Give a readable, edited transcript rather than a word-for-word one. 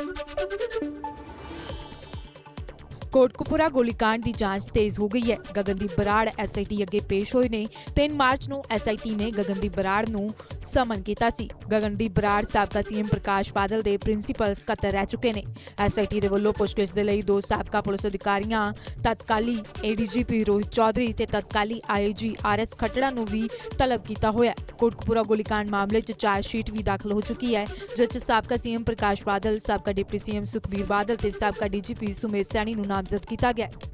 कोटकपुरा गोलीकांड की जांच तेज हो गई है। गगनदीप बराड़ SIT अगे पेश होए ने। 3 मार्च को SIT ने गगनदीप बराड़ नूं समन किया सी। गगनदीप बराड़ साबका CM प्रकाश बादल के प्रिंसीपल सकत्तर रह चुके ने। SIT दे वल्लों पुछगिछ दे लई 2 साबका पुलिस अधिकारियां तत्काली ADGP रोहित चौधरी ते तत्काली IG RS खट्टड़ा नूं भी तलब किया होया। कोटकपुरा गोलीकांड मामले च चार्जशीट भी दाखिल हो चुकी है, जिस साबका CM प्रकाश बादल, साबका डिप्टी CM सुखबीर बादल ते साबका DGP सुमेश सैनी नूं नामजद किया गया।